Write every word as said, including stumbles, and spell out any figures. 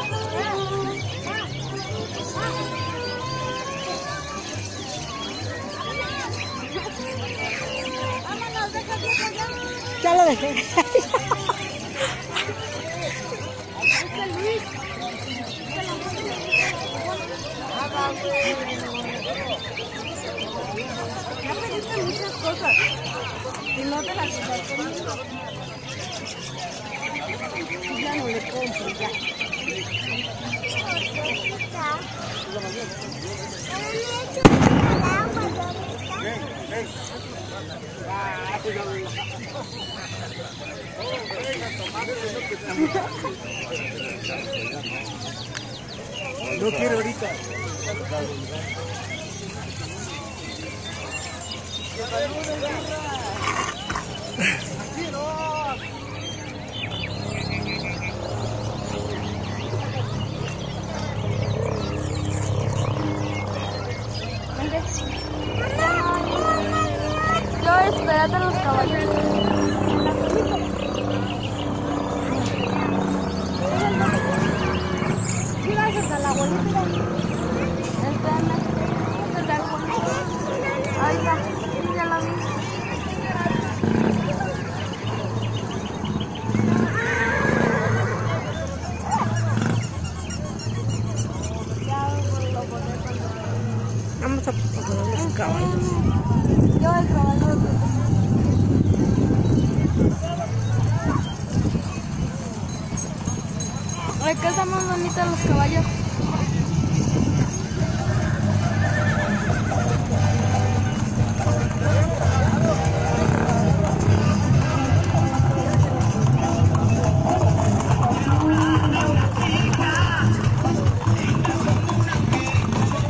Ya lo dejé. Ya pediste muchas cosas y no te las compraste. Ya no le compro, ya. No quiero ahorita. Yo espérate a los caballos. ¿Sí vas hasta la abuelita? Espérame. Hasta la abuelita. Ahí está. Ya la vi. Vamos a poner los caballos. Yo el caballo. Ay, que están más bonitos los caballos.